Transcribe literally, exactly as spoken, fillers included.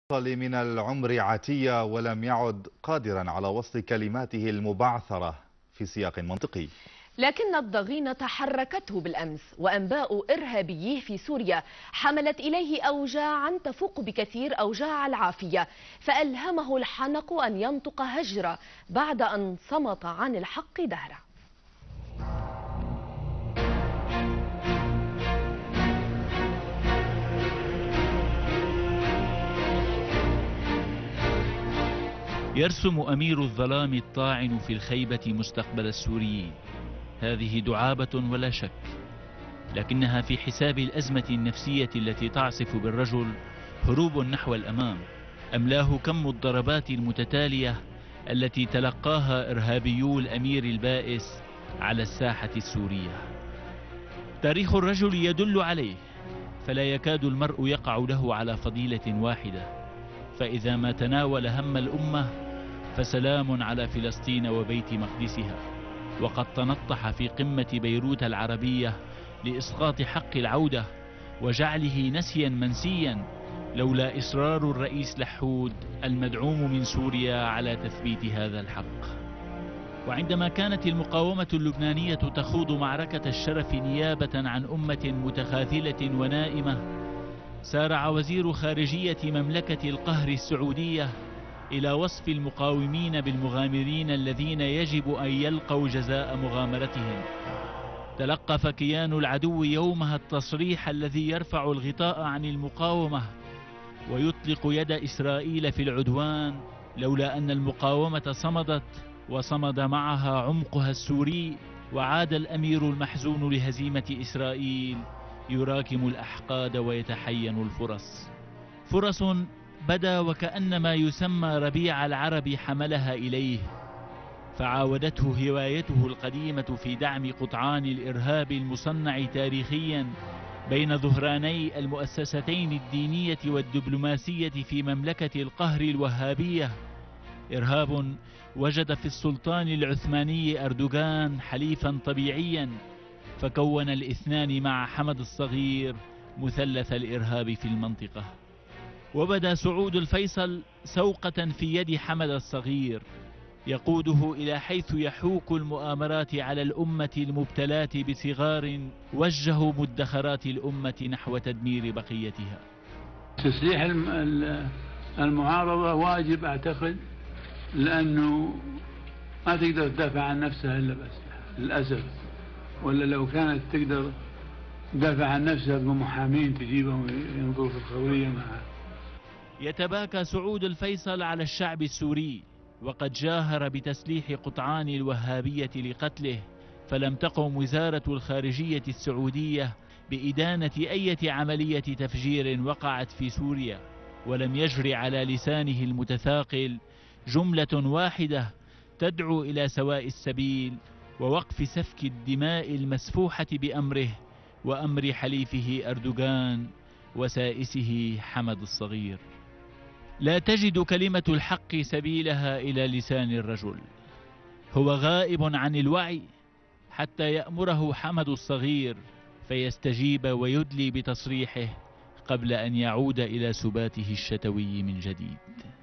من العمر عتية ولم يعد قادرا على وصل كلماته المبعثرة في سياق منطقي. لكن الضغينة حركته بالأمس، وأنباء إرهابييه في سوريا حملت إليه أوجاعا تفوق بكثير أوجاع العافية، فألهمه الحنق أن ينطق هجرة بعد أن صمت عن الحق دهرا. يرسم أمير الظلام الطاعن في الخيبة مستقبل السوريين. هذه دعابة ولا شك، لكنها في حساب الأزمة النفسية التي تعصف بالرجل هروب نحو الأمام أملاه كم الضربات المتتالية التي تلقاها إرهابيو الأمير البائس على الساحة السورية. تاريخ الرجل يدل عليه، فلا يكاد المرء يقع له على فضيلة واحدة، فإذا ما تناول هم الأمة فسلام على فلسطين وبيت مقدسها، وقد تنطح في قمة بيروت العربية لإسقاط حق العودة وجعله نسيا منسيا لولا إصرار الرئيس لحود المدعوم من سوريا على تثبيت هذا الحق. وعندما كانت المقاومة اللبنانية تخوض معركة الشرف نيابة عن أمة متخاذلة ونائمة، سارع وزير خارجية مملكة القهر السعودية إلى وصف المقاومين بالمغامرين الذين يجب أن يلقوا جزاء مغامرتهم. تلقف كيان العدو يومها التصريح الذي يرفع الغطاء عن المقاومة ويطلق يد إسرائيل في العدوان، لولا أن المقاومة صمدت وصمد معها عمقها السوري، وعاد الأمير المحزون لهزيمة إسرائيل يراكم الأحقاد ويتحين الفرص. فرص بدا وكأنما يسمى ربيع العرب حملها إليه، فعاودته هوايته القديمة في دعم قطعان الإرهاب المصنع تاريخيا بين ظهراني المؤسستين الدينية والدبلوماسية في مملكة القهر الوهابية. إرهاب وجد في السلطان العثماني أردوغان حليفا طبيعيا، فكون الاثنان مع حمد الصغير مثلث الإرهاب في المنطقة. وبدا سعود الفيصل سوقة في يد حمد الصغير يقوده إلى حيث يحوك المؤامرات على الأمة المبتلاة بصغار وجهوا مدخرات الأمة نحو تدمير بقيتها. تسليح المعارضة واجب أعتقد، لأنه ما تقدر تدافع عن نفسها إلا بأسلحة للأسف، ولا لو كانت تقدر تدافع عن نفسها بمحامين تجيبهم ينظروا في الخورية معها. يتباكى سعود الفيصل على الشعب السوري، وقد جاهر بتسليح قطعان الوهابية لقتله، فلم تقم وزارة الخارجية السعودية بإدانة أي عملية تفجير وقعت في سوريا، ولم يجري على لسانه المتثاقل جملة واحدة تدعو إلى سواء السبيل ووقف سفك الدماء المسفوحة بأمره وأمر حليفه أردوغان وسائسه حمد الصغير. لا تجد كلمة الحق سبيلها إلى لسان الرجل، هو غائب عن الوعي حتى يأمره حمد الصغير فيستجيب ويدلي بتصريحه قبل أن يعود إلى سباته الشتوي من جديد.